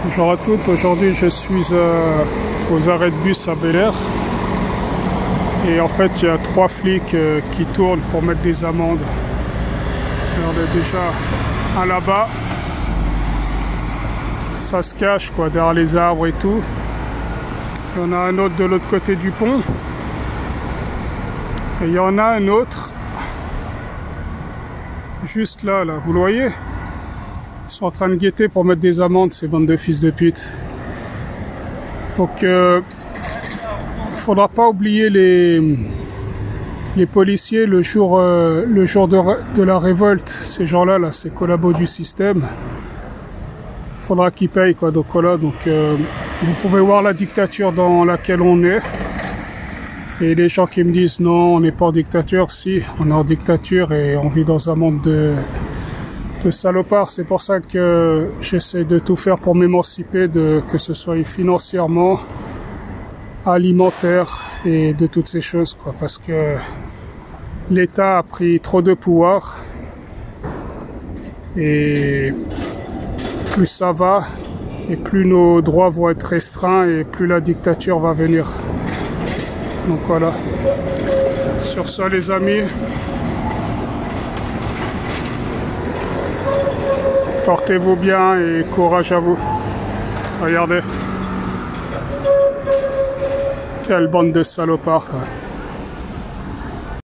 Bonjour à toutes, aujourd'hui je suis aux arrêts de bus à Bel-Air et en fait il y a 3 flics qui tournent pour mettre des amendes. Alors, on est déjà un là-bas, ça se cache quoi derrière les arbres et tout. Il y en a un autre de l'autre côté du pont et il y en a un autre juste là, vous le voyez? Ils sont en train de guetter pour mettre des amendes, ces bandes de fils de pute. Donc, faudra pas oublier les policiers le jour de la révolte. Ces gens-là, ces collabos du système, faudra qu'ils payent quoi. Donc voilà. Donc, vous pouvez voir la dictature dans laquelle on est. Et les gens qui me disent non, on n'est pas en dictature, si, on est en dictature et on vit dans un monde de salopards. C'est pour ça que j'essaie de tout faire pour m'émanciper, que ce soit financièrement, alimentaire et de toutes ces choses quoi, parce que l'État a pris trop de pouvoir et plus ça va et plus nos droits vont être restreints et plus la dictature va venir. Donc voilà, sur ça les amis, portez-vous bien et courage à vous. Regardez. Quelle bande de salopards.